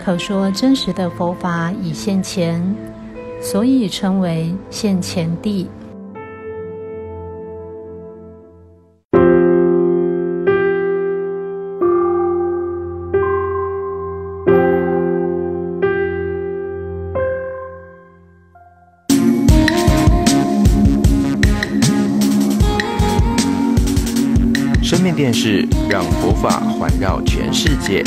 可说真实的佛法已现前，所以称为现前地。 生命电视让佛法环绕全世界。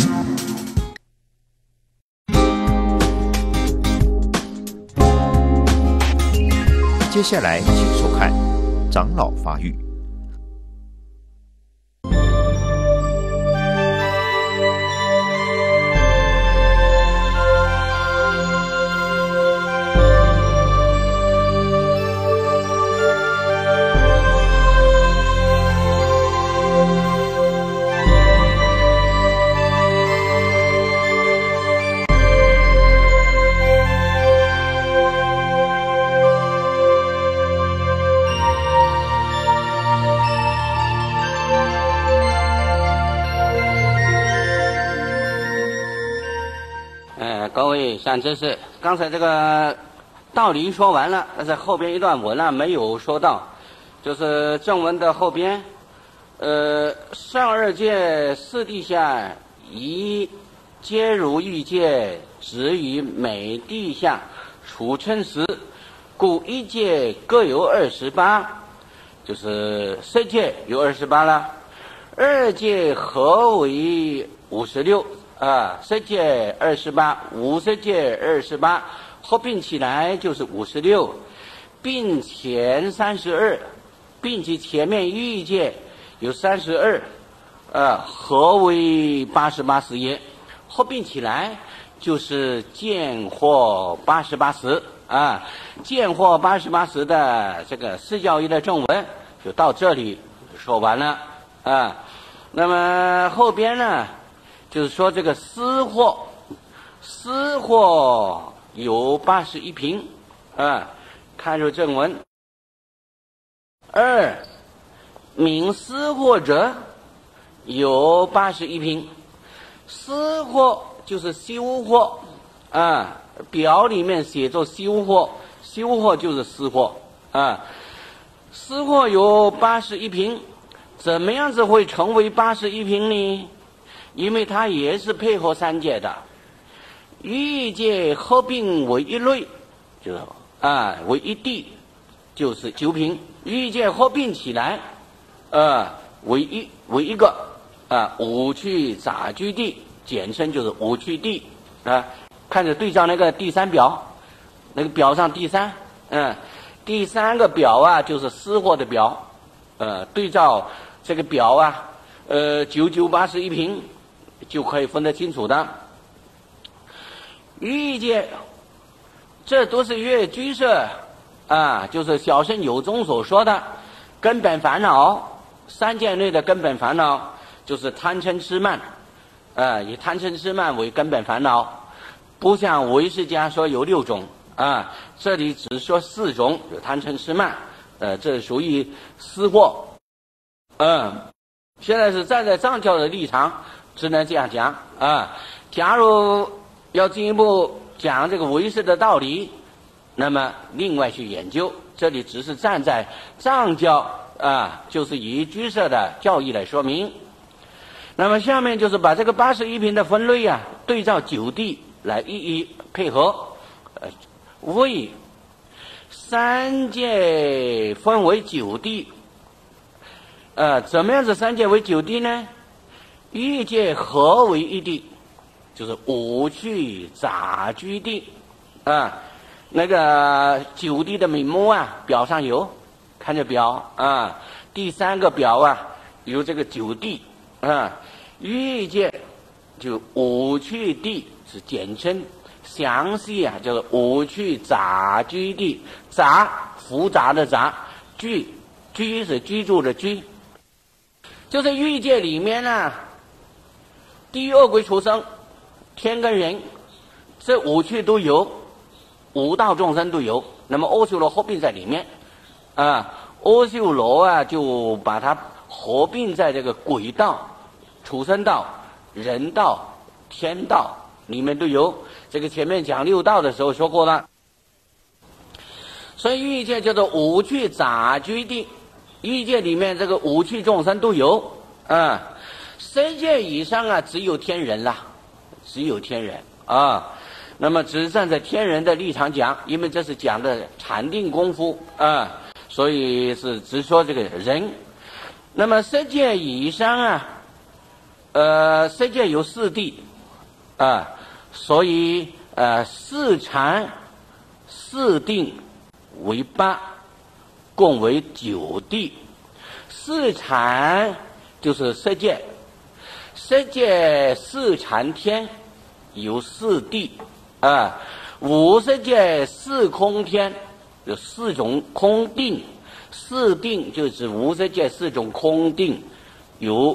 接下来请收看长老发育。 各位善知识，刚才这个道理说完了，但是后边一段文呢没有说到，就是正文的后边，上二界四谛下，一皆如欲界，止于每谛下，处称时，故一界各有28，就是色界有28了，二界合为56。色界28，无色界28，合并起来就是56，并前32，并且前面欲界有32，合为88时也，合并起来就是见惑88时啊，见惑88时的这个四教义的正文就到这里说完了啊。那么后边呢？就是说这个私货有81品看入正文。二名私货者有81品，私货就是修货表里面写作修货，修货就是私货私货有81品，怎么样子会成为81品呢？因为它也是配合三界的，欲界合并为一类，就是为一谛，就是9品；欲界合并起来，为一个五趣杂居谛，简称就是五趣谛看着对照那个第3表，那个表上第3，第3个表就是私货的表，对照这个表9981品。就可以分得清楚的。欲界这都是越居舍就是小乘有宗所说的根本烦恼，三界内的根本烦恼就是贪嗔痴慢以贪嗔痴慢为根本烦恼，不像唯识家说有6种这里只说4种，有贪嗔痴慢这属于私货现在是站在藏教的立场只能这样讲假如要进一步讲这个唯识的道理，那么另外去研究，这里只是站在藏教就是以居舍的教义来说明。那么下面就是把这个81品的分类对照9谛来一一配合为三界分为9谛怎么样子三界为9谛呢？欲界合为一谛，就是五趣杂居谛那个9谛的名目表上有，看着表第3个表有这个9谛欲界就五趣谛是简称，详细就是五趣杂居谛，杂复杂的杂，居是居住的居，就是欲界里面地狱恶鬼畜生天跟人这五趣都有，五道众生都有，那么阿修罗合并在里面阿修罗就把它合并在这个鬼道、畜生道、人道、天道、 里面都有。这个前面讲六道的时候说过了。所以欲界叫做五趣杂居地，欲界里面这个五趣众生都有啊。色界以上啊，只有天人啦，只有天人啊。那么只站在天人的立场讲，因为这是讲的禅定功夫啊，所以是只说这个人。那么色界以上啊，色界有四谛啊，所以四禅四定为8，共为9谛。四禅就是色界，色界四禅天有4谛啊，五色界四空天有4种空定，四定就是无色界4种空定，有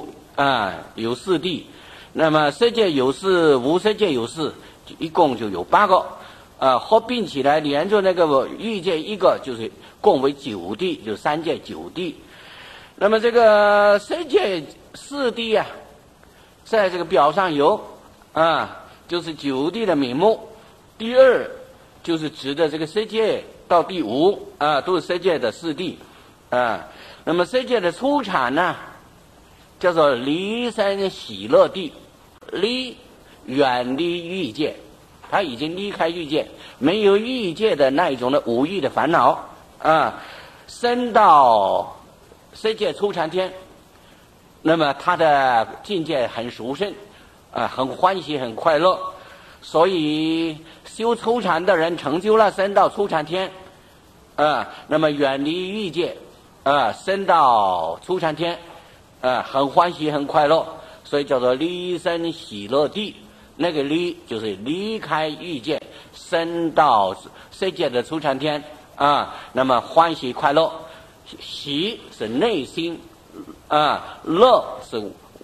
4谛。那么色界有4，无色界有4，一共就有8个，合并起来连着那个欲界一个，就是共为9谛，就三界9谛。那么这个色界4谛啊，在这个表上有就是9谛的名目。第二就是指的这个色界到第5都是色界的4谛那么色界的初禅呢，叫做离生喜乐地。离远离欲界，他已经离开欲界，没有欲界的那一种的五欲的烦恼升到色界初禅天。那么他的境界很殊胜很欢喜很快乐，所以修初禅的人成就了，升到初禅天那么远离欲界升到初禅天很欢喜很快乐，所以叫做离生喜乐地。那个离就是离开欲界，升到色界的初禅天那么欢喜快乐。喜是内心乐是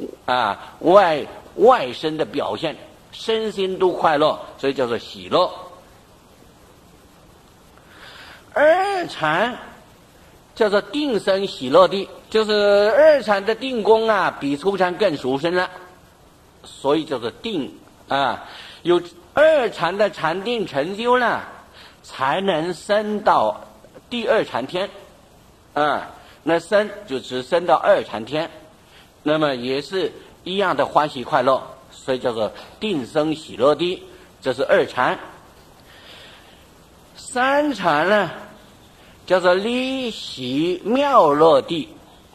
外身的表现，身心都快乐，所以叫做喜乐。二禅叫做定生喜乐地，就是二禅的定功比初禅更殊胜了，所以叫做定有二禅的禅定成就了，才能升到第二禅天那升就只升到二禅天，那么也是一样的欢喜快乐，所以叫做定生喜乐地，这是二禅。三禅呢，叫做离喜妙乐地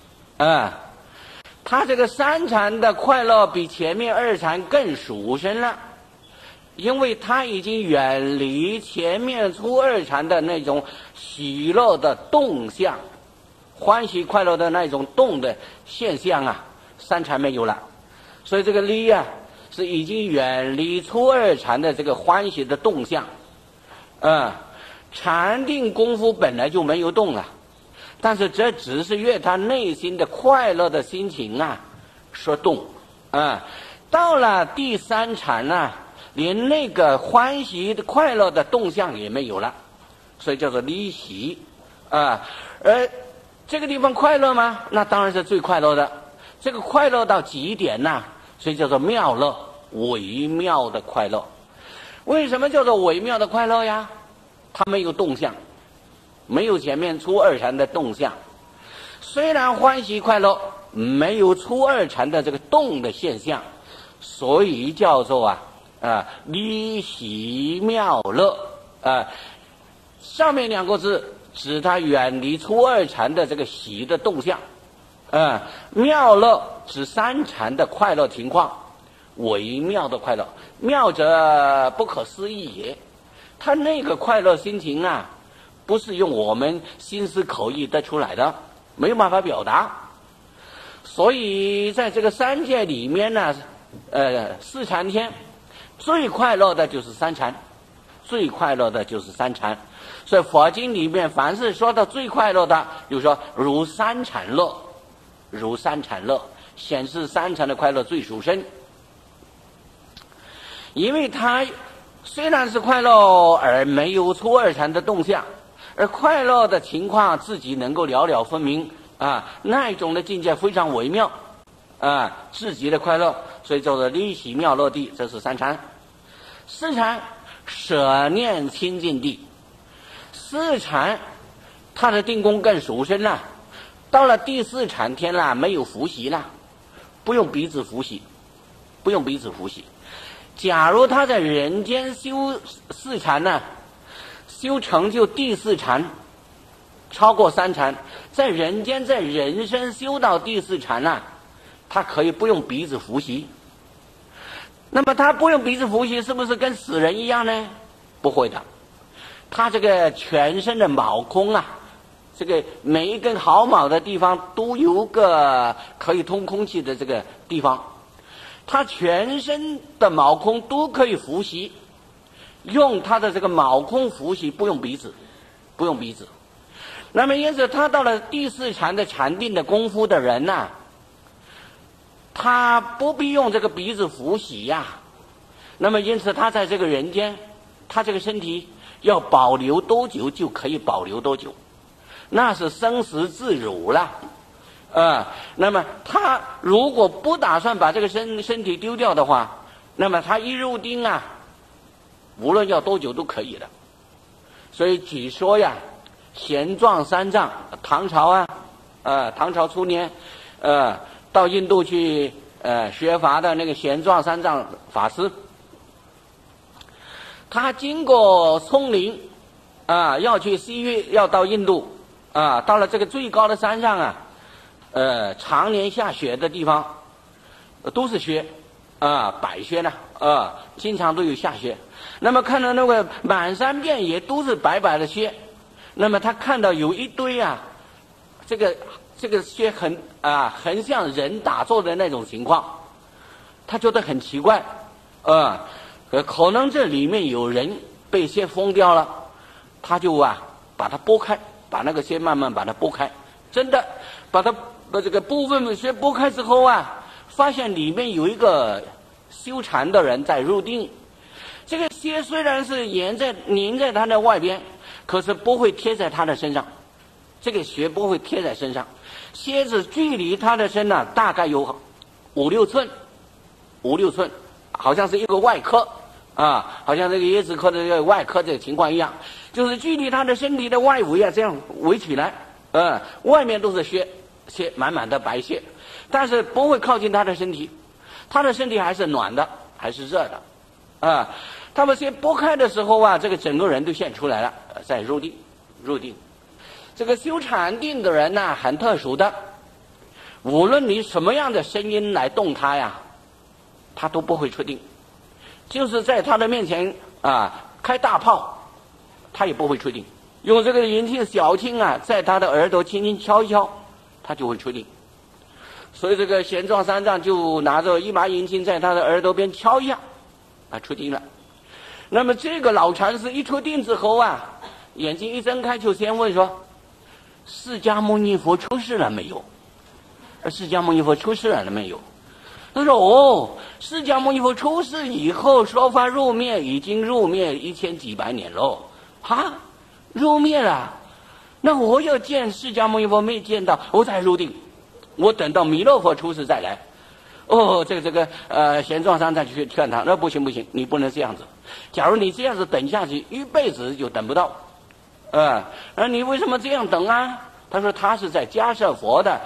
他这个三禅的快乐比前面二禅更殊胜了，因为他已经远离前面初二禅的那种喜乐的动向，欢喜快乐的那种动的现象三禅没有了，所以这个离是已经远离初二禅的这个欢喜的动向禅定功夫本来就没有动了，但是这只是悦他内心的快乐的心情说动到了第三禅连那个欢喜的快乐的动向也没有了，所以叫做离喜而这个地方快乐吗？那当然是最快乐的，这个快乐到极点所以叫做妙乐，微妙的快乐。为什么叫做微妙的快乐呀？它没有动向，没有前面初二禅的动向，虽然欢喜快乐，没有初二禅的这个动的现象，所以叫做离喜妙乐上面两个字指它远离初二禅的这个喜的动向妙乐指三禅的快乐情况，微妙的快乐，妙者不可思议也，他那个快乐心情不是用我们心思口意得出来的，没有办法表达。所以在这个三界里面四禅天最快乐的就是三禅，最快乐的就是三禅。所以佛经里面凡是说到最快乐的，就说如三禅乐，如三禅乐，显示三禅的快乐最殊胜。因为它虽然是快乐，而没有初二禅的动向，而快乐的情况自己能够了了分明那一种的境界非常微妙至极的快乐，所以叫做离喜妙乐地，这是三禅。 四禅舍念清净地，四禅他的定功更殊胜了。到了第四禅天了，没有伏羲了，不用彼此伏羲，不用彼此伏羲。假如他在人间修四禅呢，修成就第四禅，超过三禅，在人间在人生修到第四禅呢，他可以不用彼此伏羲。那么他不用彼此伏羲，是不是跟死人一样呢？不会的，他这个全身的毛孔啊，这个每一根毫毛的地方都有个可以通空气的这个地方，他全身的毛孔都可以伏羲，用他的这个毛孔伏羲，不用鼻子，不用鼻子。那么因此他到了第四禅的禅定的功夫的人呢，他不必用这个鼻子伏羲呀。那么因此他在这个人间，他这个身体要保留多久就可以保留多久，那是生死自如了。那么他如果不打算把这个身体丢掉的话，那么他一入定啊，无论要多久都可以的。所以据说呀，玄奘三藏，唐朝唐朝初年到印度去学法的那个玄奘三藏法师，他经过丛林要去西域，要到印度到了这个最高的山上常年下雪的地方，都是雪白雪呢经常都有下雪。那么看到那个满山遍野都是白白的雪，那么他看到有一堆这个雪很像人打坐的那种情况，他觉得很奇怪可能这里面有人被雪封掉了，他就把它拨开，把那个雪慢慢把它拨开，真的把这个部分雪拨开之后发现里面有一个修禅的人在入定。这个雪虽然是粘在他的外边，可是不会贴在他的身上，这个雪不会贴在身上，靴子距离他的身大概有5、6寸，好像是一个外壳好像这个椰子壳的这个外壳这个情况一样，就是距离他的身体的外围这样围起来外面都是雪满满的白雪，但是不会靠近他的身体，他的身体还是暖的，还是热的他们先拨开的时候这个整个人都现出来了，在入定。这个修禅定的人很特殊的，无论你什么样的声音来动他他都不会出定。就是在他的面前开大炮，他也不会出定。用这个银磬小磬在他的耳朵轻轻敲一敲，他就会出定。所以这个玄奘三藏就拿着一把银磬在他的耳朵边敲一下，出定了。那么这个老禅师一出定之后眼睛一睁开就先问说：释迦牟尼佛出世了没有？释迦牟尼佛出世了没有？他说释迦牟尼佛出世以后说法入灭，已经入灭1000几百年了入灭了。那我要见释迦牟尼佛没见到，我才入定，我等到弥勒佛出世再来。这个玄奘三藏去劝他，那不行，你不能这样子。假如你这样子等下去，一辈子就等不到。你为什么这样等他说他是在迦叶佛的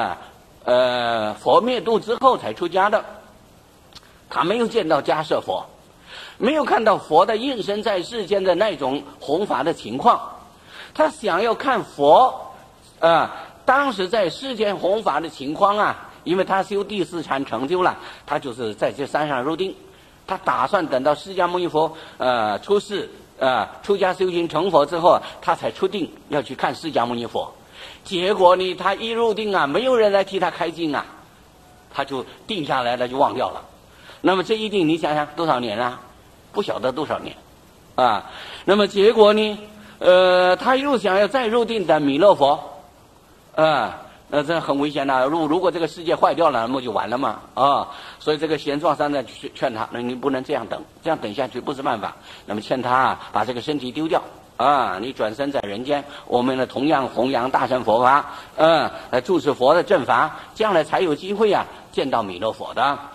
佛灭度之后才出家的，他没有见到迦叶佛，没有看到佛的应身在世间的那种弘法的情况，他想要看佛当时在世间弘法的情况因为他修第四禅成就了，他就是在这山上入定，他打算等到释迦牟尼佛出世出家修行成佛之后他才出定要去看释迦牟尼佛。结果他一入定没有人来替他开经他就定下来了，就忘掉了。那么这一定你想想多少年不晓得多少年那么结果他又想要再入定等弥勒佛那这很危险如果这个世界坏掉了，那么就完了嘛所以这个玄奘三藏劝他，那你不能这样等，这样等下去不是办法。那么劝他把这个身体丢掉你转身在人间，我们同样弘扬大乘佛法来注持佛的正法，将来才有机会见到弥勒佛的。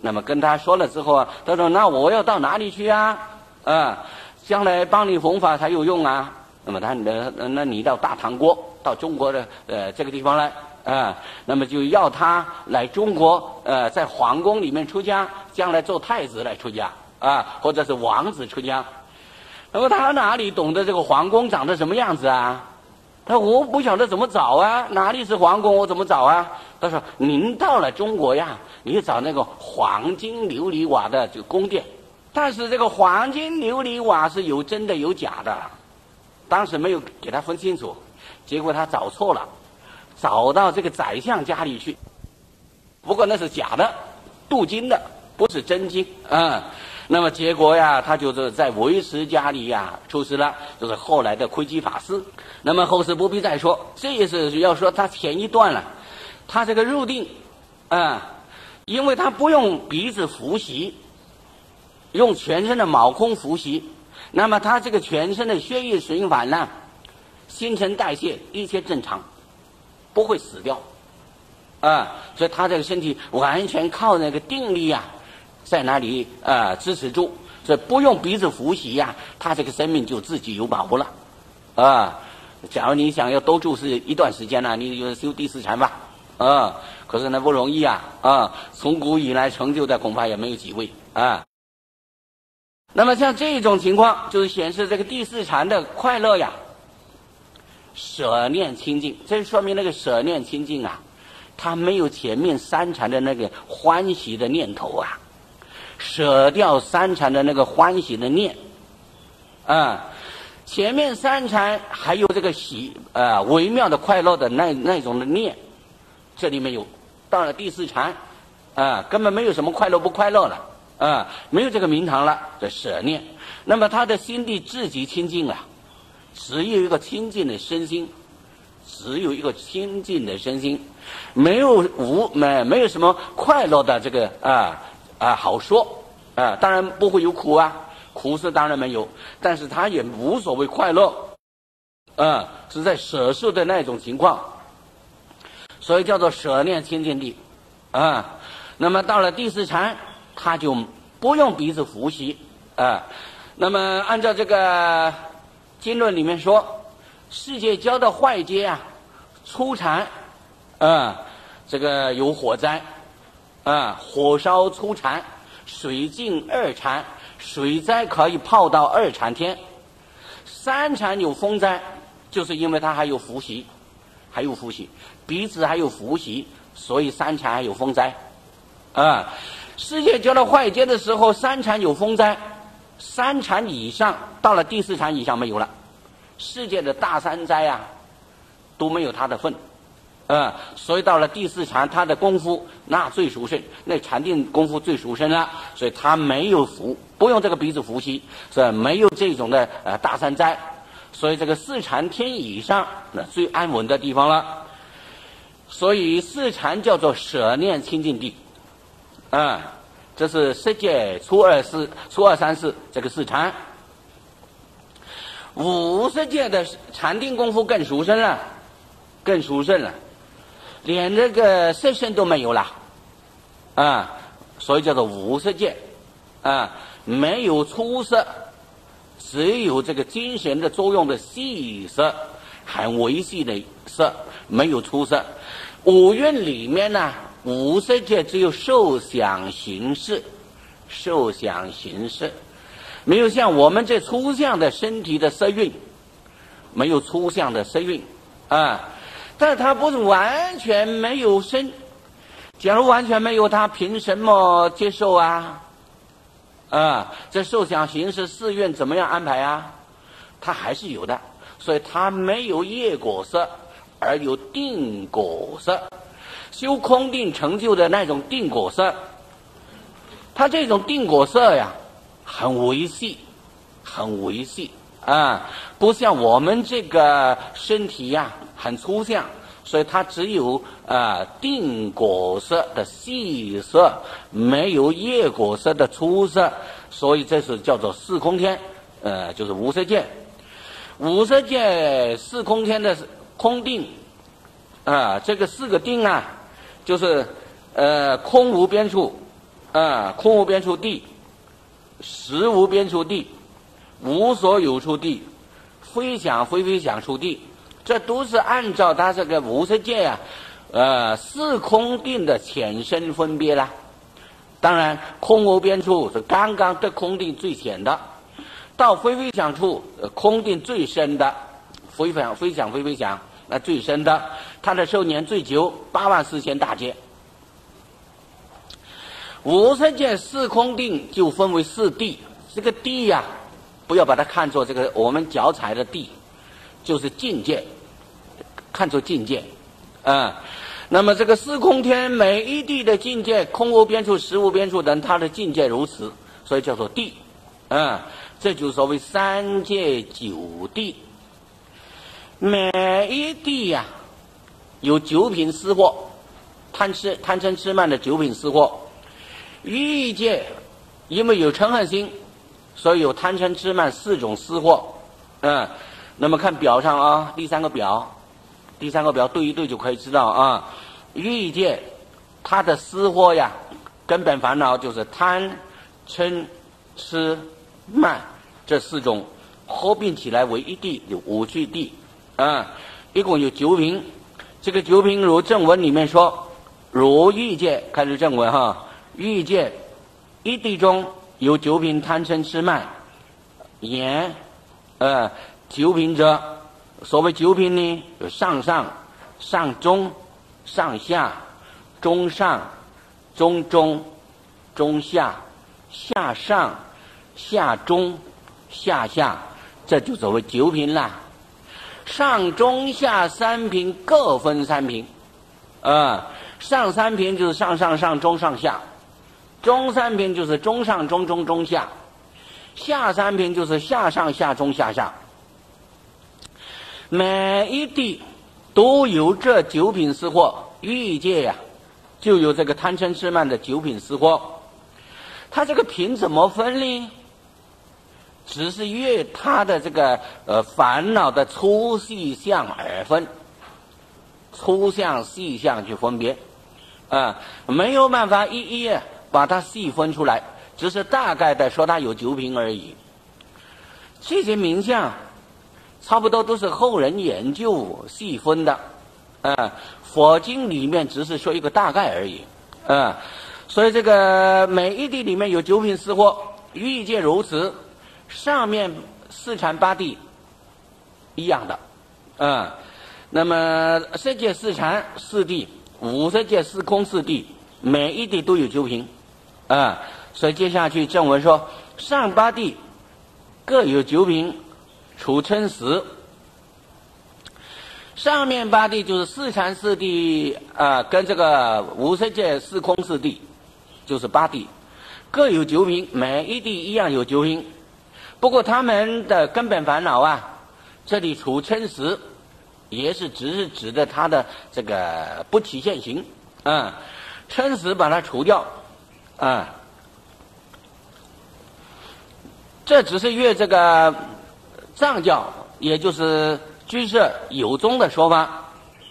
那么跟他说了之后啊，他说那我要到哪里去啊？将来帮你弘法才有用啊。那么那你到大唐国，到中国的这个地方来那么就要他来中国在皇宫里面出家，将来做太子来出家或者是王子出家。那么他哪里懂得这个皇宫长得什么样子啊？他说我不晓得怎么找啊，哪里是皇宫我怎么找啊？他说您到了中国呀，你找那个黄金琉璃瓦的这个宫殿，但是这个黄金琉璃瓦是有真的有假的，当时没有给他分清楚，结果他找错了，找到这个宰相家里去，不过那是假的，镀金的，不是真金那么结果呀，他就是在为师家里呀出师了，就是后来的窥基法师。那么后事不必再说，这也是要说他前一段了。他这个入定因为他不用鼻子呼吸，用全身的毛孔呼吸，那么他这个全身的血液循环呢，新陈代谢一切正常，不会死掉所以他这个身体完全靠那个定力在那里支持住，所以不用鼻子呼吸他这个生命就自己有把握了假如你想要多住是一段时间你就修第四禅吧可是呢不容易从古以来成就的恐怕也没有几位那么像这种情况就是显示这个第四禅的快乐舍念清净，这说明那个舍念清净他没有前面三禅的那个欢喜的念头舍掉三禅的那个欢喜的念前面三禅还有这个微妙的快乐的那种的念，这里没有。到了第四禅根本没有什么快乐不快乐了没有这个名堂了，这舍念。那么他的心地至极清净只有一个清净的身心，只有一个清净的身心，没有什么快乐的这个好说当然不会有苦苦是当然没有，但是他也无所谓快乐是在舍受的那种情况，所以叫做舍念清净地那么到了第四禅，他就不用鼻子呼吸那么按照这个经论里面说，世界交到坏阶初禅这个有火灾火烧初禅，水尽二禅，水灾可以泡到二禅天。三禅有风灾，就是因为它还有呼吸，鼻子还有呼吸，所以三禅还有风灾世界交到坏阶的时候，三禅有风灾，三禅以上到了第四禅以上没有了，世界的大三灾都没有他的份所以到了第四禅，他的功夫那最殊胜，那禅定功夫最殊胜了，所以他没有不用这个鼻子呼吸，所以没有这种的大三灾，所以这个四禅天以上那最安稳的地方了。所以四禅叫做舍念清净地这是世界初二三四这个四禅。五十界的禅定功夫更殊胜了，连这个色身都没有了所以叫做无色界没有粗色，只有这个精神的作用的细色，很微细的色，没有粗色。五蕴里面无色界只有受想行识，没有像我们这粗相的身体的色蕴，没有粗相的色蕴但是它不是完全没有身，假如完全没有，它凭什么接受这受想行识四蕴怎么样安排它还是有的，所以它没有业果色，而有定果色，修空定成就的那种定果色，它这种定果色很微细不像我们这个身体很粗相，所以它只有定果色的细色，没有业果色的粗色，所以这是叫做四空天就是无色界。无色界四空天的空定这个四个定就是空无边处空无边处地，实无边处地，无所有处地，非想非非想处地，这都是按照它这个无色界四空定的浅深分别啦。当然，空无边处是刚刚对空定最浅的，到非非想处，空定最深的，非想非非想，那最深的，它的寿年最久，84000大劫。无色界四空定就分为四谛，这个谛呀，不要把它看作这个我们脚踩的地，就是境界，看作境界，那么这个四空天每一谛的境界，空无边处、实无边处等，它的境界如此，所以叫做谛，这就是所谓三界九谛。每一谛呀，有九品四惑，贪嗔痴慢的九品四惑。欲界因为有嗔恨心，所以有贪嗔痴慢四种私惑。那么看表上啊，第三个表对一对就可以知道啊。欲界它的私惑呀，根本烦恼就是贪嗔痴慢这四种合并起来为一谛，有五趣谛一共有九品。这个九品如正文里面说，如欲界开始正文哈。欲界一谛中有九品贪嗔痴慢言九品者，所谓九品呢，有上中、上下、中上、中中、中下、下上、下中、下下，这就所谓九品啦。上中下三品各分三品，上三品就是上中上下，中三品就是中上中中中下，下三品就是下上下中下下。每一谛都有这九品四惑，欲界呀，就有这个贪嗔痴慢的九品四惑。它这个品怎么分呢？只是越它的这个烦恼的粗细相而分，粗相细相去分别，没有办法一一把它细分出来，只是大概的说它有九品而已。这些名相差不多都是后人研究细分的，佛经里面只是说一个大概而已，所以这个每一谛里面有九品四惑，欲界如此，上面四禅八谛一样的，那么色界四禅四谛，五色界四空四谛，每一谛都有九品，所以接下去正文说，上八谛各有九品，处嗔死。上面八谛就是四禅四谛跟这个五色界四空四谛就是八谛，各有九品，每一谛一样有九品。不过他们的根本烦恼这里处嗔死也是只是指的他的这个不起现行，嗔死把它除掉，这只是越这个藏教，也就是居士有宗的说法，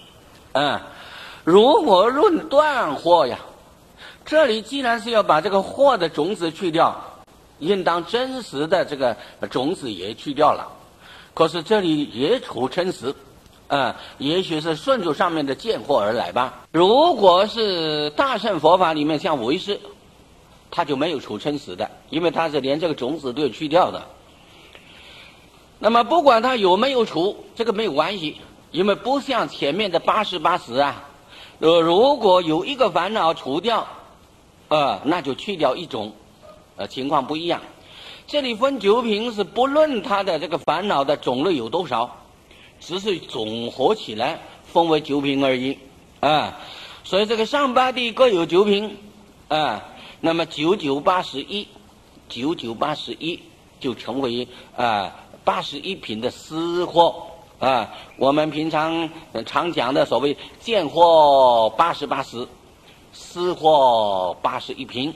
如果论断惑呀，这里既然是要把这个惑的种子去掉，应当真实的这个种子也去掉了，可是这里也处嗔死，也许是顺着上面的见惑而来吧。如果是大乘佛法里面像唯识，他就没有处嗔死的，因为他是连这个种子都有去掉的。那么不管他有没有除，这个没有关系，因为不像前面的88死如果有一个烦恼除掉，那就去掉一种，情况不一样。这里分九品是不论他的这个烦恼的种类有多少，只是总合起来分为九品而已，所以这个上八谛各有九品，那么9981就成为81品的私惑，我们平常讲的所谓见惑88死，私惑81品，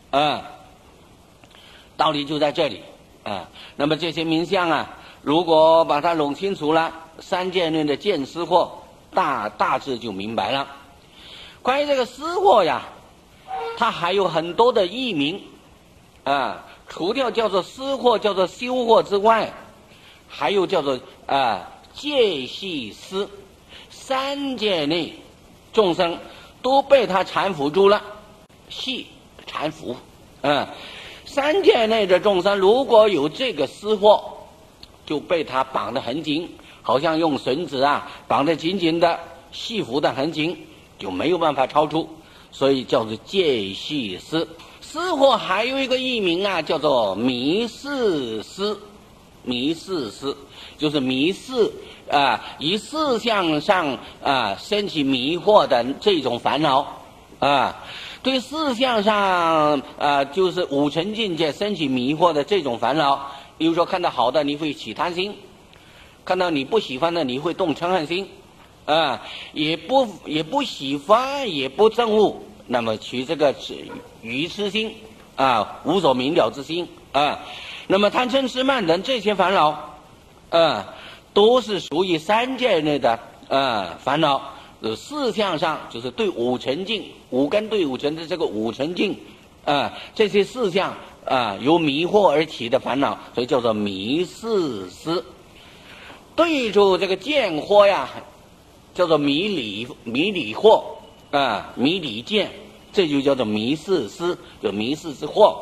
道理就在这里，那么这些名相如果把它弄清楚了，三界论的见私惑大致就明白了。关于这个私惑呀， 它还有很多的译名啊，除掉叫做私货、叫做修货之外，还有叫做戒系思，三界内众生都被他缠缚住了，系缠缚，三界内的众生如果有这个私货，就被他绑得很紧，好像用绳子绑得紧紧的，系缚得很紧，就没有办法超出，所以叫做戒系思。私货还有一个译名叫做迷事思，迷事思就是迷事以事相上升起迷惑的这种烦恼对事相上就是五尘境界升起迷惑的这种烦恼。比如说看到好的你会起贪心，看到你不喜欢的你会动嗔恨心也不喜欢也不憎恶，那么取这个愚痴心无所明了之心那么贪嗔痴慢等这些烦恼都是属于三界内的烦恼。事相上就是对五尘境，五根对五尘的这个五尘境这些事相由迷惑而起的烦恼，所以叫做迷事思。对住这个见惑叫做迷理惑迷理见，这就叫做迷事思，有迷事之惑。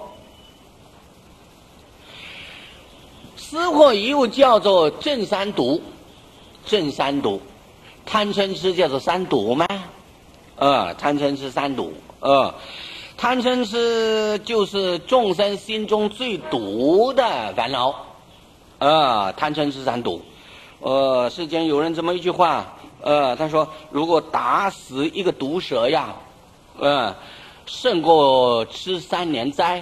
私货又叫做正三毒，正三毒，贪嗔痴叫做三毒吗？贪嗔痴三毒贪嗔痴就是众生心中最毒的烦恼贪嗔痴三毒。世间有人这么一句话他说如果打死一个毒蛇胜过吃3年斋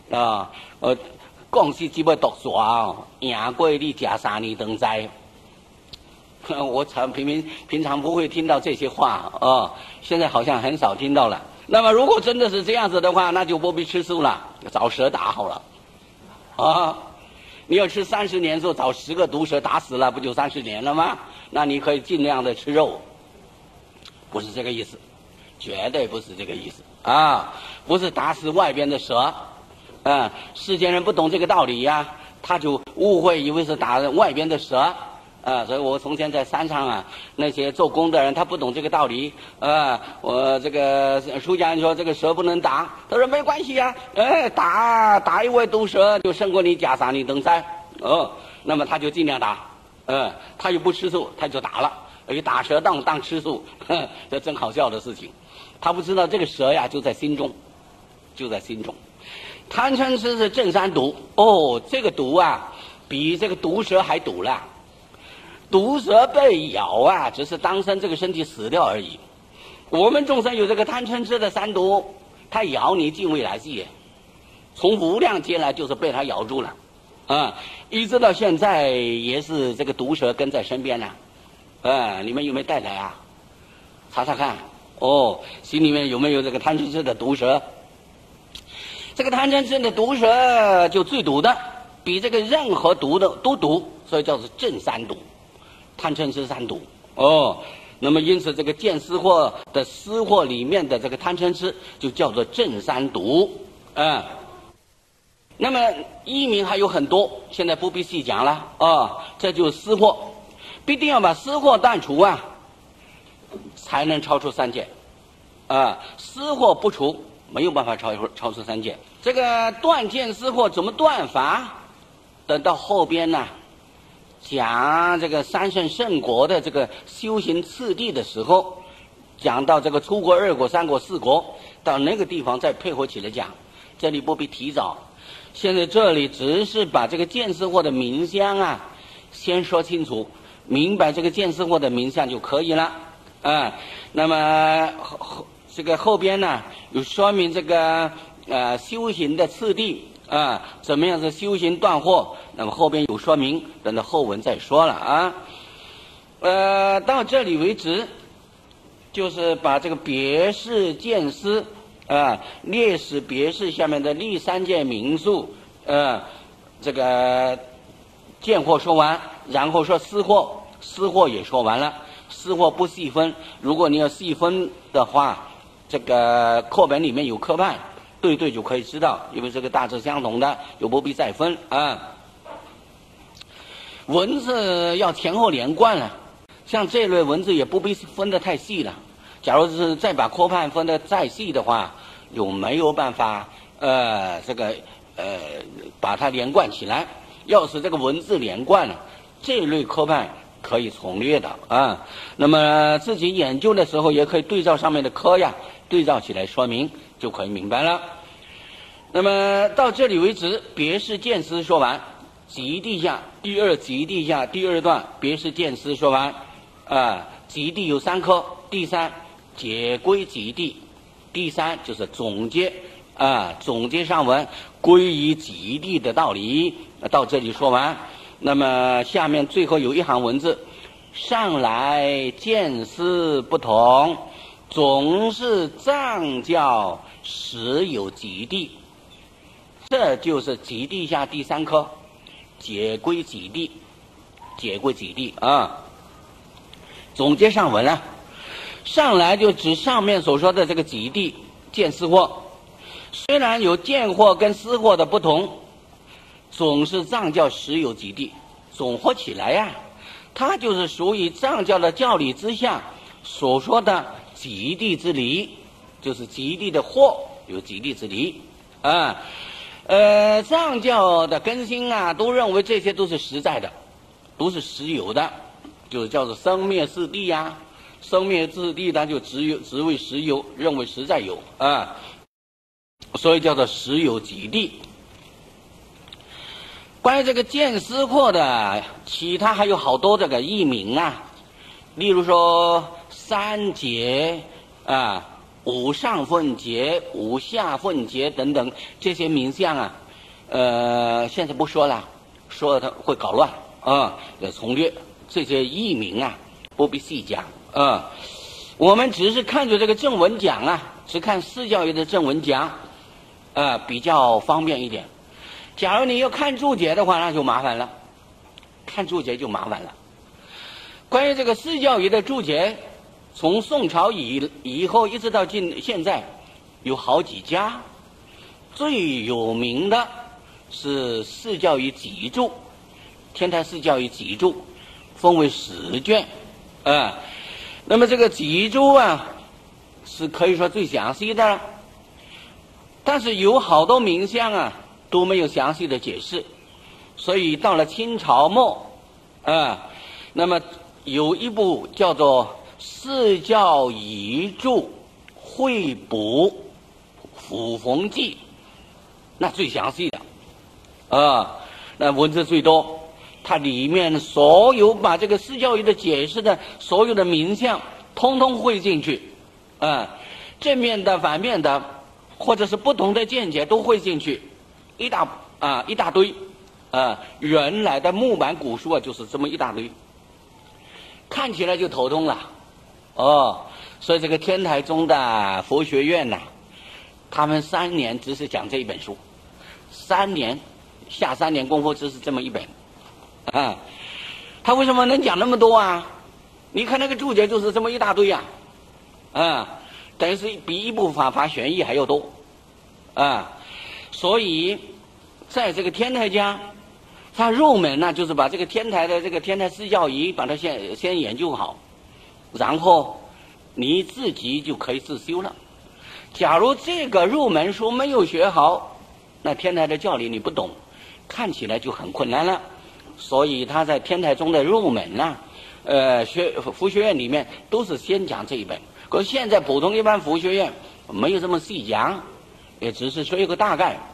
讲是这么毒蛇赢过你吃3年灯斋。我平常不会听到这些话现在好像很少听到了。那么如果真的是这样子的话，那就不必吃素了，找蛇打好了你要吃30年之后找10个毒蛇打死了，不就30年了吗？那你可以尽量的吃肉，不是这个意思，绝对不是这个意思不是打死外边的蛇世间人不懂这个道理他就误会以为是打外边的蛇所以我从前在山上那些做工的人他不懂这个道理我这个出家人说这个蛇不能打，他说没关系打一位毒蛇就胜过你袈裟你登山那么他就尽量打他又不吃素他就打了，而且打蛇当吃素这真好笑的事情。他不知道这个蛇就在心中，就在心中。贪嗔痴是正三毒这个毒比这个毒蛇还毒了。毒蛇被咬只是当身这个身体死掉而已。我们众生有这个贪嗔痴的三毒，它咬你进未来世，从无量劫来就是被它咬住了一直到现在也是这个毒蛇跟在身边你们有没有带来查查看心里面有没有这个贪嗔痴的毒蛇。这个贪嗔痴的毒蛇就最毒的，比这个任何毒的都毒，所以叫做正三毒，贪嗔痴三毒那么因此这个见思货的思货里面的这个贪嗔痴就叫做正三毒那么译名还有很多，现在不必细讲了这就是思货，必定要把思货断除才能超出三界思货不除没有办法超出三界。这个断见思货怎么断法，等到后边讲这个三圣圣国的这个修行次第的时候，讲到这个初国、2国、3国、4国，到那个地方再配合起来讲，这里不必提早。现在这里只是把这个见思货的名相先说清楚，明白这个见思货的名相就可以了那么这个后边有说明这个修行的次第怎么样是修行断惑，那么后边有说明，等到后文再说了到这里为止，就是把这个别事见思列史别事下面的历三界名数这个见惑说完，然后说思惑，思惑也说完了。思惑不细分，如果你要细分的话， 这个课本里面有科派，对就可以知道，因为这个大致相同的，就不必再分啊。文字要前后连贯了，像这类文字也不必分得太细了。假如是再把科派分得再细的话，就没有办法把它连贯起来。要是这个文字连贯了，这类科派可以从略的啊。那么自己研究的时候，也可以对照上面的科呀，对照起来说明，就可以明白了。那么到这里为止，别释见思说完，极地下第二极地下第二段别释见思说完啊。极地有3科，第3解归极地，第3就是总结啊，总结上文归于极地的道理。到这里说完，那么下面最后有一行文字，上来见思不同，总是藏教实有极地。这就是极地下第3科，解归极地，解归极地啊。总结上文了，上来就指上面所说的这个极地见思惑，虽然有见惑跟思惑的不同，总是藏教实有极地，总合起来呀，它就是属于藏教的教理之下所说的极地之理，就是极地的惑有极地之理啊。藏教的根心啊，都认为这些都是实在的，都是实有的，就是叫做生灭四谛呀。生灭四谛，它就只为实有，认为实在有啊，所以叫做实有极地。关于这个见思惑的，其他还有好多这个译名啊，例如说三劫啊、五上分劫、五下分劫等等这些名相啊，现在不说了，说它会搞乱啊，从略这些译名啊，不必细讲啊。我们只是看着这个正文讲啊，只看释教义的正文讲，比较方便一点。假如你要看注解的话，那就麻烦了，看注解就麻烦了。关于这个释教义的注解，从宋朝以后一直到现在，有好几家，最有名的是释教义集注，天台释教义集注，分为10卷，那么这个集注啊，是可以说最详细的了，但是有好多名相啊都没有详细的解释，所以到了清朝末，那么有一部叫做《释教遗注汇补辅逢记》，那最详细的，那文字最多，它里面所有把这个释教义的解释的所有的名相，通通汇进去，正面的、反面的，或者是不同的见解都汇进去。一大堆，原来的木板古书啊，就是这么一大堆，看起来就头痛了，所以这个天台宗的佛学院呐，他们3年只是讲这一本书，3年下3年功夫只是这么一本，他为什么能讲那么多啊？你看那个注解就是这么一大堆呀，等于是比一部法玄义还要多，所以在这个天台家，他入门呢，就是把这个天台的这个天台释教仪把它先研究好，然后你自己就可以自修了。假如这个入门书没有学好，那天台的教理你不懂，看起来就很困难了。所以他在天台中的入门呢，佛学院里面都是先讲这一本，可是现在普通一般佛学院没有这么细讲，也只是说一个大概，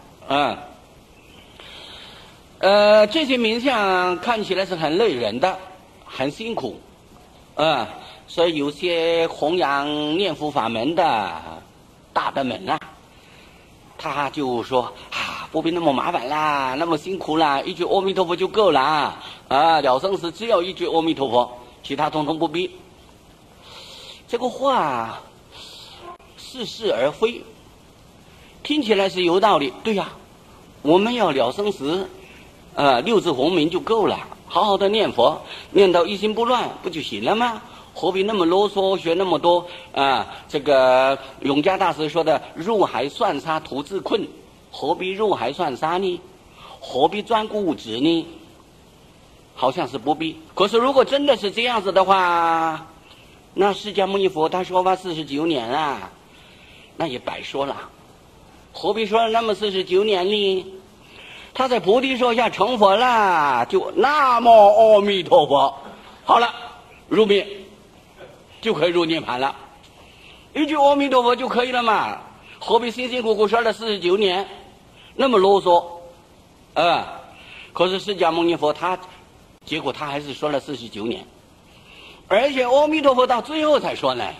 这些名相看起来是很累人的，很辛苦，所以有些弘扬念佛法门的大德们啊，他就说不必那么麻烦啦，那么辛苦啦，一句阿弥陀佛就够了了生死只要一句阿弥陀佛，其他统统不必。这个话似是而非，听起来是有道理，对呀，我们要了生死6字洪名就够了，好好的念佛，念到一心不乱不就行了吗？ 何必那么啰嗦，学那么多啊？这个永嘉大师说的“入海算沙徒自困”，何必入海算沙呢？何必钻固执呢？好像是不必。可是如果真的是这样子的话，那释迦牟尼佛他说法49年啊，那也白说了。何必说了那么49年呢？他在菩提树下成佛了，就南无阿弥陀佛，好了，入灭就可以入涅盘了，一句阿弥陀佛就可以了嘛，何必辛辛苦苦说了49年，那么啰嗦可是释迦牟尼佛结果他还是说了49年，而且阿弥陀佛到最后才说呢，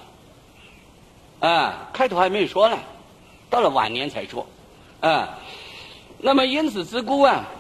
开头还没有说呢，到了晚年才说，那么因此之故啊，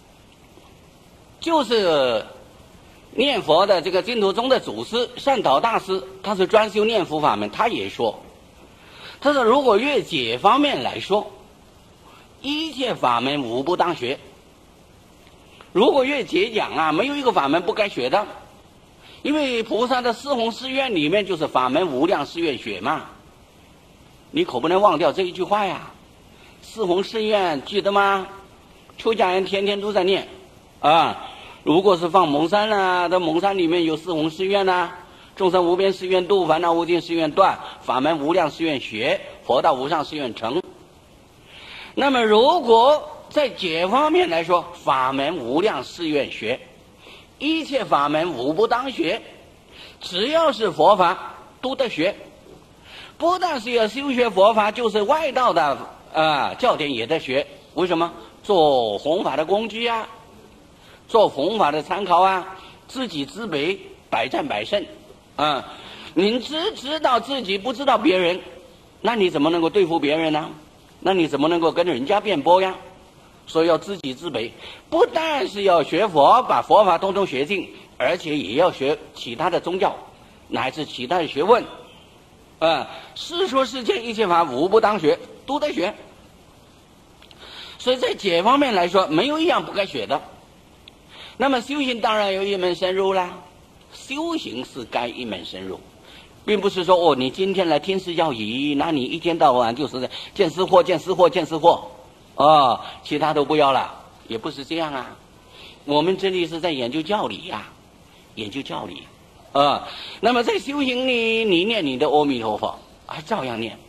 就是念佛的这个净土宗的祖师善导大师，他是专修念佛法门，他也说，他说如果越解方面来说，一切法门无不当学。如果越解讲啊，没有一个法门不该学的，因为菩萨的四弘誓愿里面就是法门无量誓愿学嘛，你可不能忘掉这一句话呀。四弘誓愿记得吗？出家人天天都在念如果是放蒙山啊，在蒙山里面有四弘誓愿啊，众生无边誓愿度，烦恼无尽誓愿断，法门无量誓愿学，佛道无上誓愿成。那么如果在解方面来说，法门无量誓愿学，一切法门无不当学，只要是佛法都得学，不但是要修学佛法，就是外道的教典也得学。为什么？做弘法的工具啊，做弘法的参考啊，知己知彼，百战百胜你只知道自己，不知道别人，那你怎么能够对付别人呢？那你怎么能够跟人家辩驳呀？所以要知己知彼，不但是要学佛，把佛法通通学尽，而且也要学其他的宗教乃至其他的学问世说世间一切法无不当学，都得学。所以在解方面来说，没有一样不该学的。那么修行当然有一门深入啦，修行是该一门深入，并不是说你今天来听释教仪，那你一天到晚就是见思惑见思惑见思惑其他都不要了，也不是这样啊。我们这里是在研究教理呀，研究教理那么在修行里，你念你的阿弥陀佛还照样念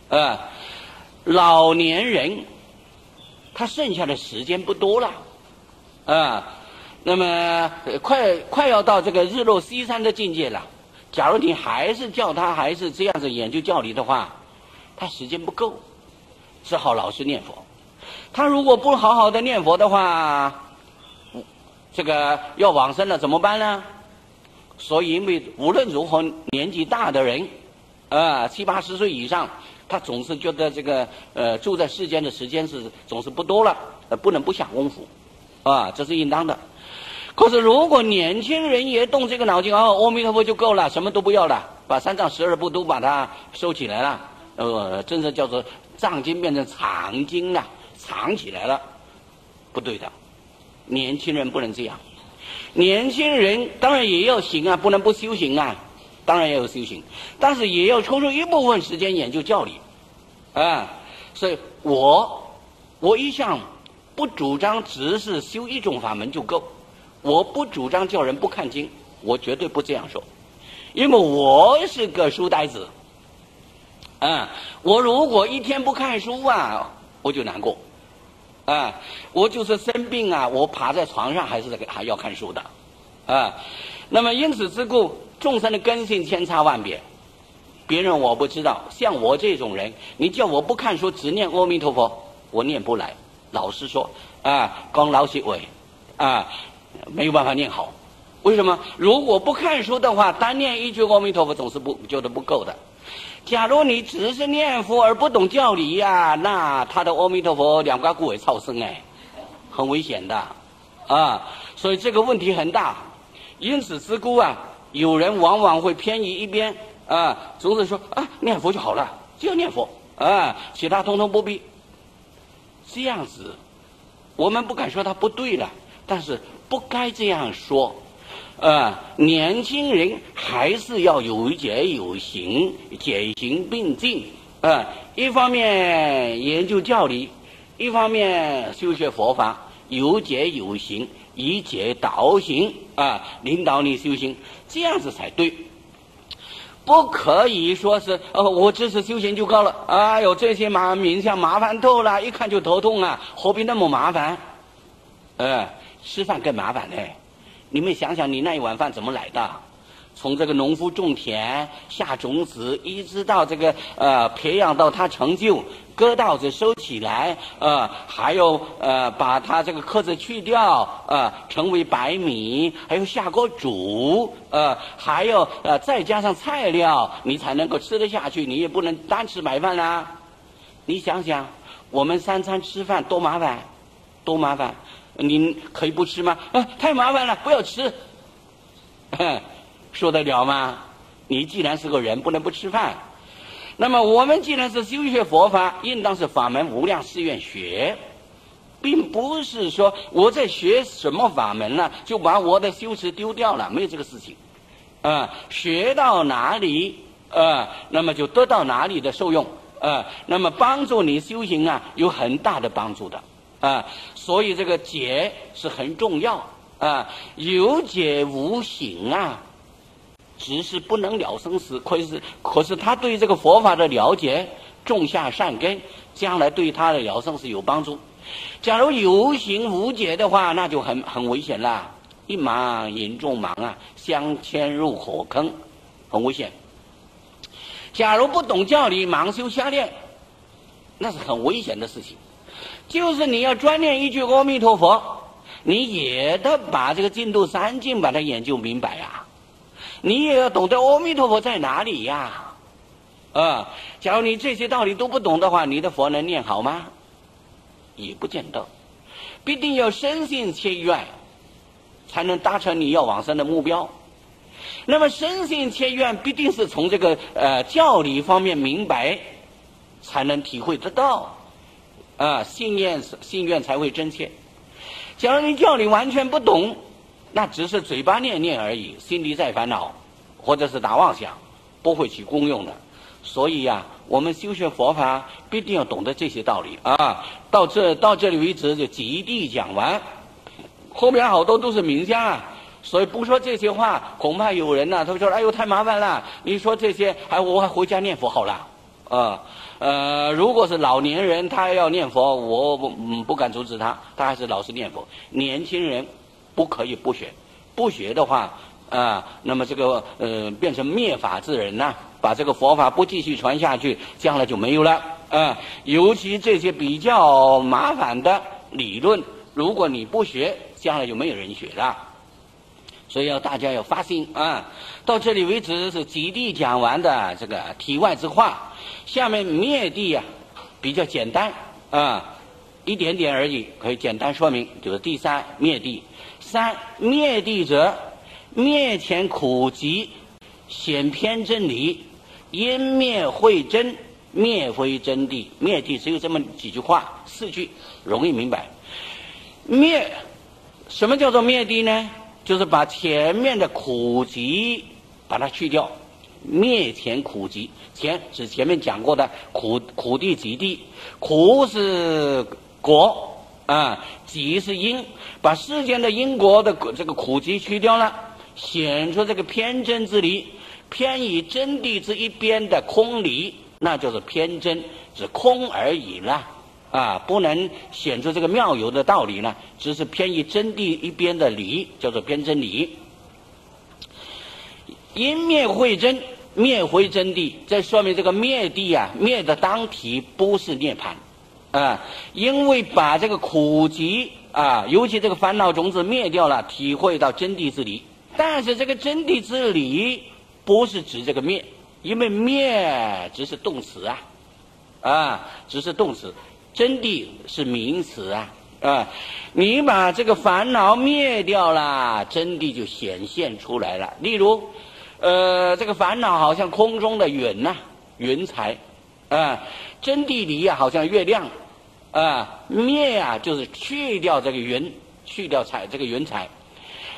老年人他剩下的时间不多了那么快要到这个日落西山的境界了，假如你还是叫他还是这样子研究教理的话，他时间不够，只好老是念佛。他如果不好好的念佛的话，这个要往生了怎么办呢？所以因为无论如何年纪大的人70、80岁以上，他总是觉得这个住在世间的时间总是不多了，不能不下功夫这是应当的。可是如果年轻人也动这个脑筋阿弥陀佛就够了，什么都不要了，把三藏12部都把它收起来了真正叫做藏经变成藏经了，藏起来了，不对的。年轻人不能这样，年轻人当然也要行不能不修行当然也有修行，但是也要抽出一部分时间研究教理所以我一向不主张只是修一种法门就够，我不主张叫人不看经，我绝对不这样说，因为我是个书呆子我如果一天不看书我就难过我就是生病我爬在床上还要看书的那么因此之故，众生的根性千差万别，别人我不知道，像我这种人，你叫我不看书只念阿弥陀佛，我念不来，老实说光老写尾没有办法念好。为什么？如果不看书的话，单念一句阿弥陀佛总是觉得不够的。假如你只是念佛而不懂教理那他的阿弥陀佛两瓜骨尾超生很危险的所以这个问题很大。因此之故有人往往会偏移一边总是说念佛就好了，只要念佛其他通通不必。这样子我们不敢说他不对了，但是不该这样说。 年轻人还是要有节有行，节行并进。一方面研究教理，一方面修学佛法，有节有行，以节导行领导你修行，这样子才对。不可以说是我只是修行就够了。哎呦，这些冥想麻烦透了，一看就头痛啊，何必那么麻烦？吃饭更麻烦呢。你们想想，你那一碗饭怎么来的？从这个农夫种田下种子，一直到这个培养到它成就，割稻子收起来，还有把它这个壳子去掉，成为白米，还有下锅煮，还有再加上菜料，你才能够吃得下去。你也不能单吃白饭啦。你想想，我们3餐吃饭多麻烦，多麻烦。您可以不吃吗？太麻烦了，不要吃。说得了吗？你既然是个人，不能不吃饭。那么我们既然是修学佛法，应当是法门无量誓愿学，并不是说我在学什么法门呢，就把我的修持丢掉了，没有这个事情。学到哪里，那么就得到哪里的受用。那么帮助你修行有很大的帮助的。所以这个解是很重要。有解无行只是不能了生死，可是他对这个佛法的了解种下善根，将来对他的了生死有帮助。假如有行无解的话，那就很危险啦，一盲引众盲相牵入火坑，很危险。假如不懂教理，盲修瞎练，那是很危险的事情。就是你要专念一句阿弥陀佛，你也得把这个净土三经把它研究明白你也要懂得阿弥陀佛在哪里假如你这些道理都不懂的话，你的佛能念好吗？也不见得，必定要深信切愿，才能达成你要往生的目标。那么深信切愿必定是从这个教理方面明白，才能体会得到信愿才会真切。假如你教理完全不懂，那只是嘴巴念念而已，心里在烦恼，或者是打妄想，不会起功用的。所以我们修学佛法必定要懂得这些道理到这里为止就极地讲完，后面好多都是冥想所以不说这些话，恐怕有人他说哎呦太麻烦了，你说这些我还回家念佛好了如果是老年人他要念佛，我不敢阻止他还是老实念佛。年轻人不可以不学，不学的话那么这个变成灭法之人把这个佛法不继续传下去，将来就没有了尤其这些比较麻烦的理论，如果你不学，将来就没有人学了。所以大家要发心到这里为止是极地讲完的这个题外之话。下面灭地比较简单一点点而已，可以简单说明，就是第三灭地。灭地者，灭前苦集，显偏真理，因灭慧真，灭非真谛。灭地只有这么几句话，4句容易明白。灭，什么叫做灭地呢？就是把前面的苦集把它去掉。灭前苦集，前是前面讲过的苦地集地，苦是果集是因，把世间的因果的这个苦集去掉了，显出这个偏真之理，偏以真谛之一边的空理，那就是偏真，只空而已了不能显出这个妙有的道理呢，只是偏以真谛一边的理，叫做偏真理。因灭慧真，灭回真谛，这说明这个灭地灭的当体不是涅槃因为把这个苦集尤其这个烦恼种子灭掉了，体会到真谛之理。但是这个真谛之理不是指这个灭，因为灭只是动词只是动词，真谛是名词你把这个烦恼灭掉了，真谛就显现出来了。例如这个烦恼好像空中的云云彩真谛里好像月亮灭就是去掉这个云，去掉这个云彩，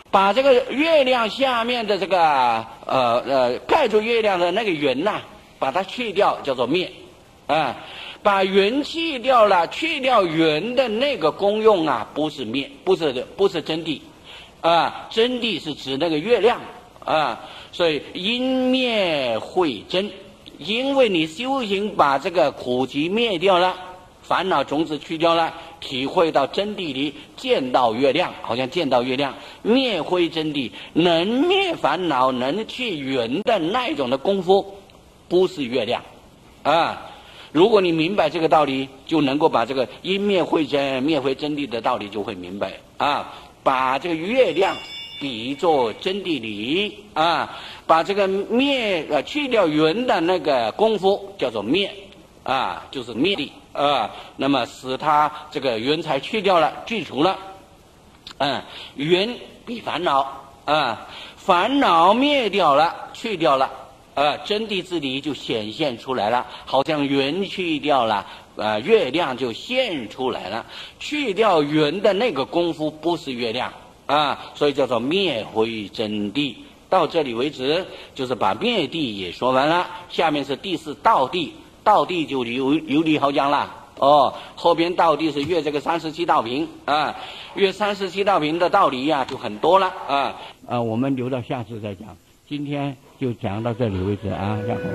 把这个月亮下面的这个盖住月亮的那个云呐，把它去掉，叫做灭啊。把云去掉了，去掉云的那个功用啊，不是灭，不是真谛啊，真谛是指那个月亮啊。所以因灭会真，因为你修行把这个苦集灭掉了，烦恼种子去掉了，体会到真谛里，见到月亮，好像见到月亮，灭会真谛，能灭烦恼，能去云的那种的功夫，不是月亮啊。如果你明白这个道理，就能够把这个因灭会真，灭会真谛的道理就会明白啊。把这个月亮比作真谛理啊，把这个灭去掉云的那个功夫叫做灭啊，就是灭谛啊。那么使它这个云彩去掉了，去除了，云比烦恼啊，烦恼灭掉了，去掉了。真谛之理就显现出来了，好像云去掉了，月亮就现出来了。去掉云的那个功夫不是月亮啊，所以叫做灭会真谛。到这里为止，就是把灭谛也说完了。下面是第四道谛，道谛就有理好讲了哦。后边道谛是越这个37道品啊，越37道品的道理呀就很多了啊。我们留到下次再讲。今天就讲到这里为止啊，然后。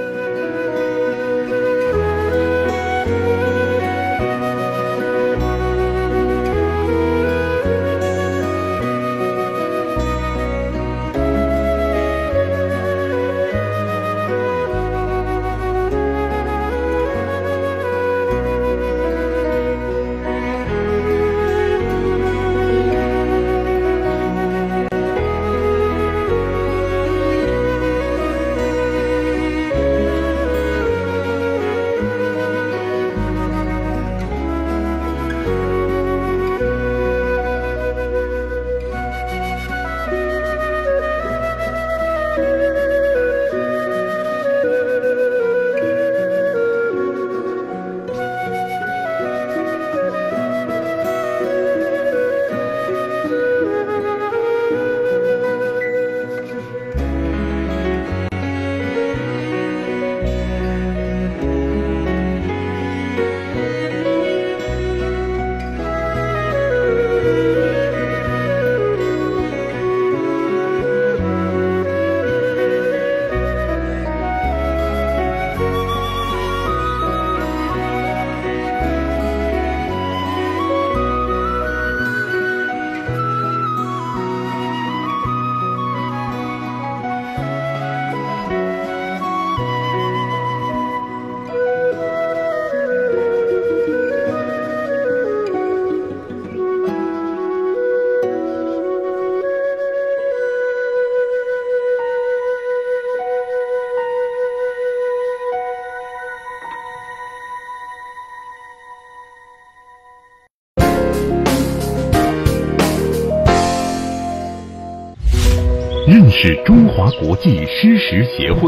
认识中华国际施食协会。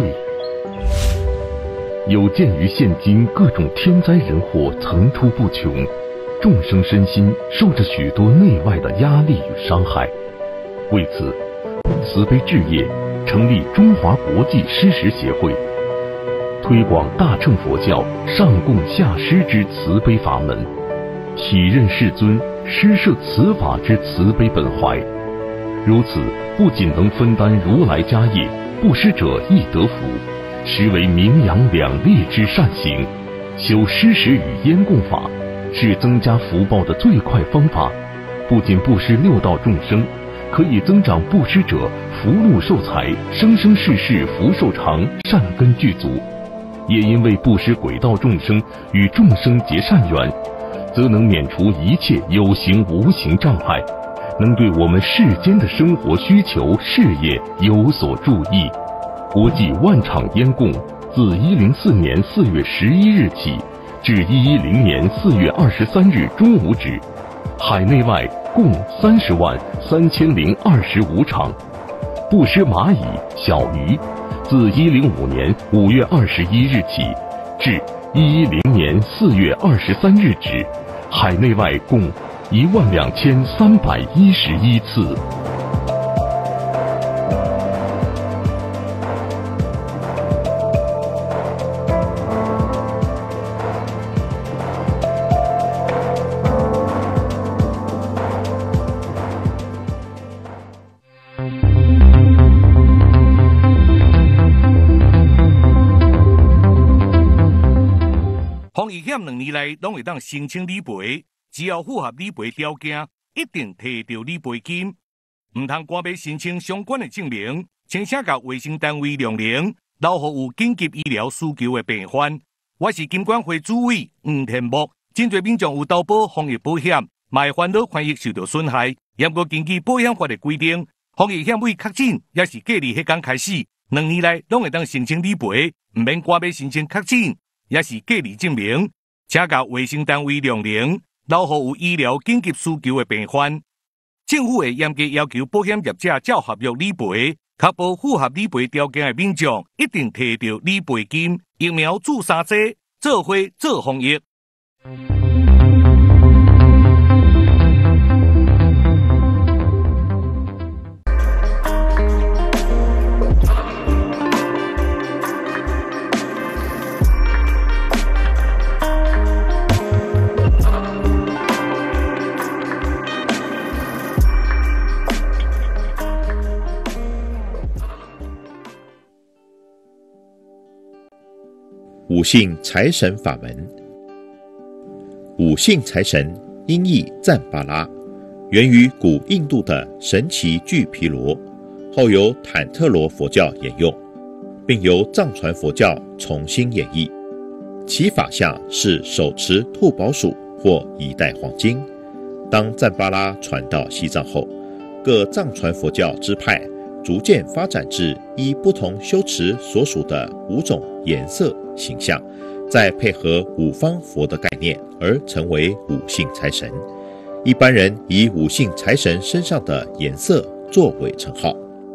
有鉴于现今各种天灾人祸层出不穷，众生身心受着许多内外的压力与伤害，为此，慈悲置业成立中华国际施食协会，推广大乘佛教上供下施之慈悲法门，体认世尊施设此法之慈悲本怀。如此不仅能分担如来家业，布施者亦得福，实为名扬两利之善行。修施食与烟供法是增加福报的最快方法，不仅布施六道众生，可以增长布施者福禄寿财，生生世世福寿长，善根具足。也因为布施轨道众生与众生结善缘，则能免除一切有形无形障碍，能对我们世间的生活需求、事业有所注意。国际万场烟供自104年4月11日起至110年4月23日中午止，海内外共303025场。布施蚂蚁、小鱼，自105年5月21日起至110年4月23日止，海内外共12311次。 险2年内拢会当申请理赔，只要符合理赔条件，一定摕到理赔金。唔通赶要申请相关的证明，请写到卫生单位量能，留予有紧急医疗需求的病患。我是金管会主委黄天木，真侪民众有投保防疫保险，嘛会烦恼权益受到损害。严格根据保险法的规定，防疫险为确诊也是隔离迄天开始，2年内拢会当申请理赔，唔免赶要申请确诊也是隔离证明，请到卫生单位量能，留予有医疗紧急需求的病患。政府会严格要求保险业者照合约理赔，确保符合理赔条件的民众一定摕到理赔金。疫苗注3剂，做伙做防疫。 五姓财神法门。五姓财神音译赞巴拉，源于古印度的神奇巨毗罗，后由坦特罗佛教沿用，并由藏传佛教重新演绎。其法相是手持兔宝鼠或一袋黄金。当赞巴拉传到西藏后，各藏传佛教支派逐渐发展至依不同修持所属的5种颜色形象，再配合五方佛的概念而成为五姓财神。一般人以五姓财神身上的颜色作为称号。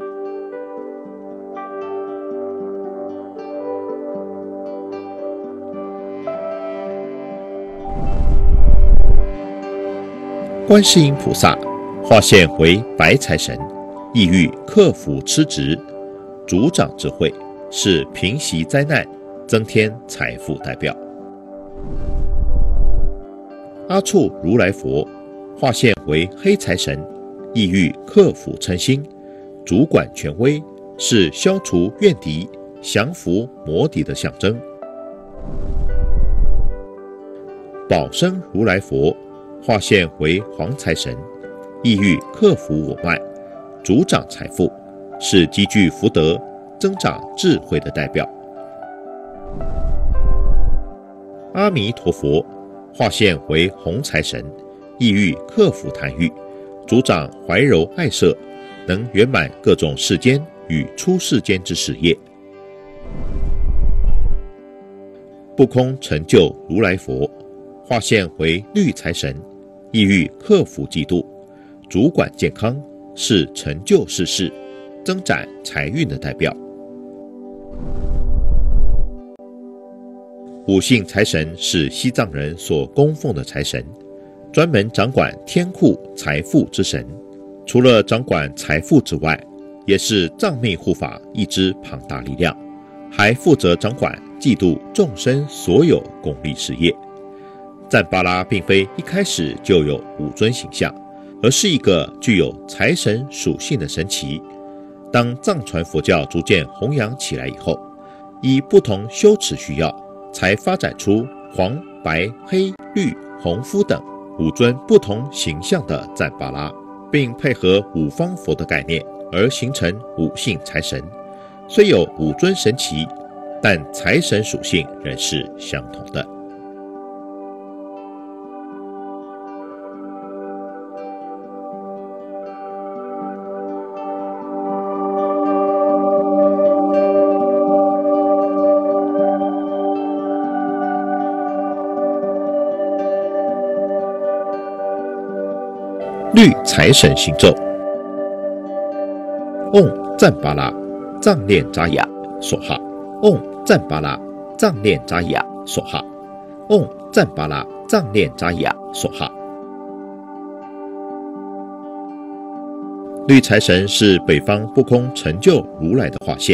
观世音菩萨化现为白财神，意欲克服痴执，主掌智慧，是平息灾难、增添财富代表。阿处如来佛化现为黑财神，意欲克服嗔心，主管权威，是消除怨敌、降服魔敌的象征。宝生如来佛化现为黄财神，意欲克服我慢，主掌财富，是积聚福德、增长智慧的代表。阿弥陀佛化现为红财神，意欲克服贪欲，主掌怀柔爱色，能圆满各种世间与出世间之事业。不空成就如来佛化现为绿财神，意欲克服嫉妒，主管健康，是成就世事、增展财运的代表。五姓财神是西藏人所供奉的财神，专门掌管天库财富之神。除了掌管财富之外，也是藏密护法一支庞大力量，还负责掌管济度众生所有功利事业。赞巴拉并非一开始就有5尊形象，而是一个具有财神属性的神祇。当藏传佛教逐渐弘扬起来以后，依不同修持需要，才发展出黄、白、黑、绿、红肤等5尊不同形象的赞巴拉，并配合五方佛的概念而形成五姓财神。虽有5尊神祇，但财神属性仍是相同的。绿财神行咒：嗡赞巴拉藏链扎雅梭哈，嗡赞巴拉藏链扎雅梭哈，嗡赞巴拉藏链扎雅梭哈。绿财神是北方不空成就如来的化现。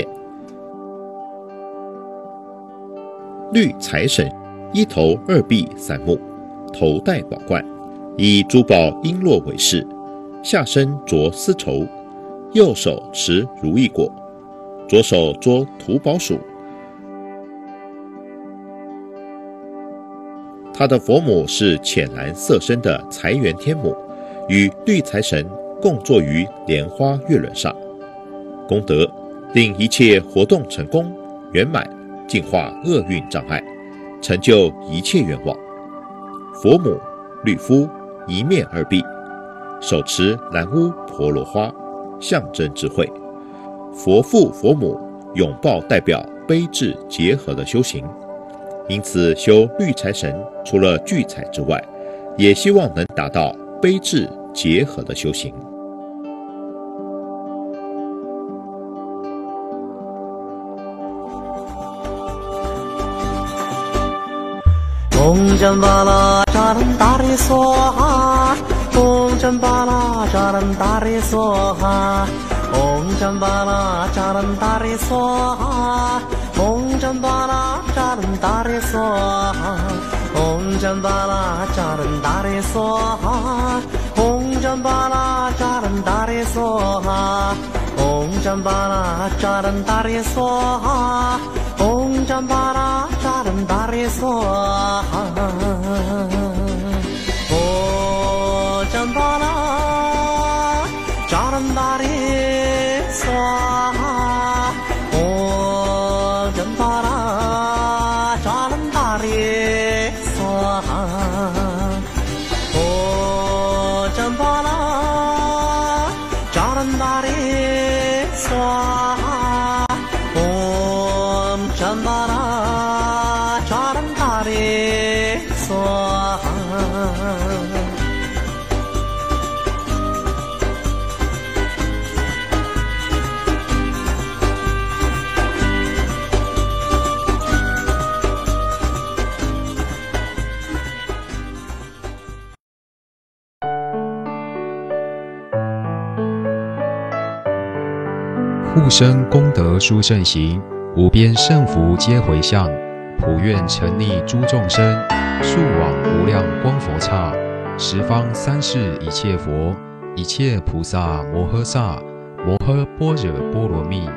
绿财神一头2臂3目，头戴宝冠，以珠宝璎珞为饰，下身着丝绸，右手持如意果，左手捉土宝鼠， 他的佛母是浅蓝色身的财源天母，与绿财神共坐于莲花月轮上，功德令一切活动成功圆满，净化厄运障碍，成就一切愿望。佛母绿肤，一面二臂，手持蓝乌婆罗花，象征智慧。佛父佛母拥抱代表悲智结合的修行，因此修绿财神除了聚财之外，也希望能达到悲智结合的修行。 Om Jambala Charandare Swaha Om Jambala Charandare Swaha Om Jambala Charandare Swaha Om Jambala Charandare Swaha Om Jambala Charandare Swaha Om Jambala Charandare Swaha Om Jambala Charandare Swaha Om Jambala Charandare Swaha Om Jambala Charandare Swaha Om Jambala Charandare Swaha Om Jambala Charandare Swaha Om Jambala Charandare Swaha 护生功德殊胜行，无边胜福皆回向，普愿沉溺诸众生，速往无量光佛刹，十方三世一切佛，一切菩萨摩诃萨，摩诃般若波罗蜜。